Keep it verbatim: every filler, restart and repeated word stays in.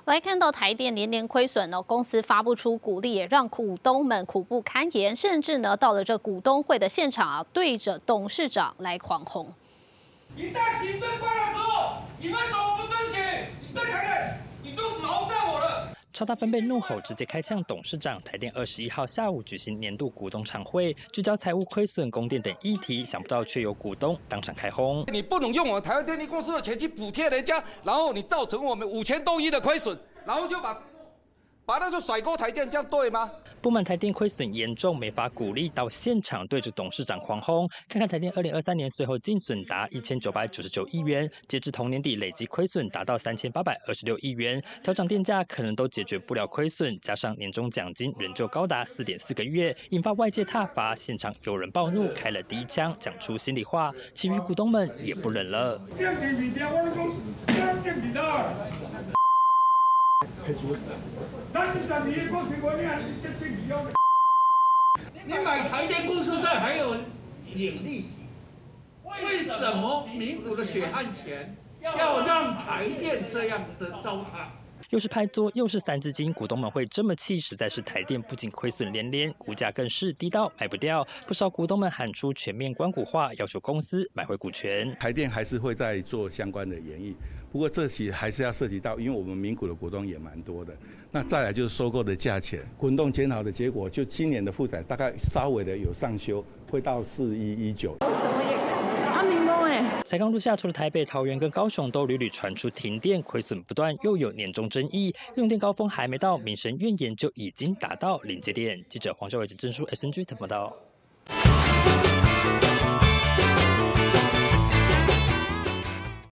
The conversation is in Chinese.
来看到台电年年亏损呢，公司发不出股利，也让股东们苦不堪言，甚至呢到了这股东会的现场啊，对着董事长来狂轰。 一旦行政办了之后，你们怎么不争取？你再看看，你就毛在我了。 超大分贝怒吼，直接开呛董事长。台电二十一号下午举行年度股东常会，聚焦财务亏损、供电等议题，想不到却有股东当场开轰。 你不能用我们台湾电力公司的钱去补贴人家，然后你造成我们五千多亿的亏损，然后就把把那个甩锅台电，这样对吗？ 不满台电亏损严重，没法鼓励，到现场对着董事长狂轰。看看台电二零二三年税后净损达一千九百九十九亿元，截至同年底累计亏损达到三千八百二十六亿元，调涨电价可能都解决不了亏损，加上年终奖金仍旧高达四点四个月，引发外界挞伐。现场有人暴怒，开了第一枪，讲出心里话，其余股东们也不忍了。 这样给你的，我的公司这样给你的。 那是讲你一个苹果面，你这这你要的。你买台电公司债还有领利息，为什么民股的血汗钱要让台电这样的糟蹋？ 又是拍桌，又是三字经，股东们会这么气，实在是台电不仅亏损连连，股价更是低到卖不掉。不少股东们喊出全面关股化，要求公司买回股权。 台电还是会在做相关的研议，不过这期还是要涉及到，因为我们民股的股东也蛮多的。那再来就是收购的价钱，滚动检讨的结果，就今年的负债大概稍微的有上修，会到四一一九。 什么也看不到，阿明公哎。 才刚入夏，除了台北、桃园跟高雄，都屡屡传出停电、亏损不断，又有年终争议，用电高峰还没到，民生怨言就已经达到临界点。记者黄孝伟、郑书 S N G 报道。